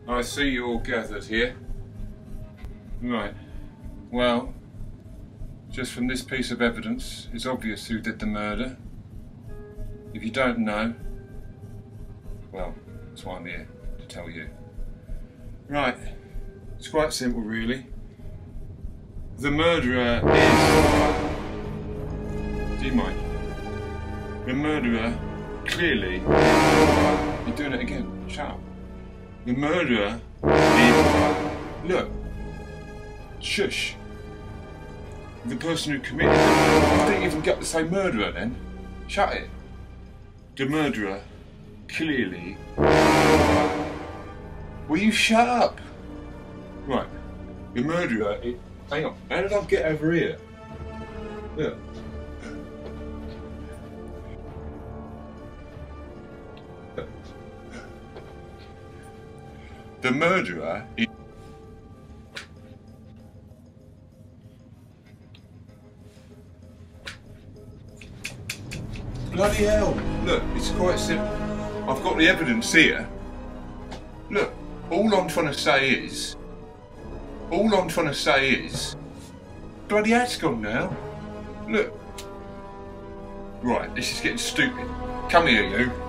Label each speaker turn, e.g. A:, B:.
A: I see you all gathered here. Right. Well, just from this piece of evidence, it's obvious who did the murder. If you don't know, well, that's why I'm here, to tell you. Right. It's quite simple, really. The murderer is... Do you mind? The murderer, clearly... You're doing it again. Shut up. The murderer is... Look. Shush. The person who committed it. I didn't even get to say murderer then. Shut it. The murderer, clearly... Will you shut up? Right. The murderer... Hang on. How did I get over here? Look. The murderer is... Bloody hell! Look, it's quite simple. I've got the evidence here. Look, all I'm trying to say is... Bloody hat's gone now. Look. Right, this is getting stupid. Come here, you.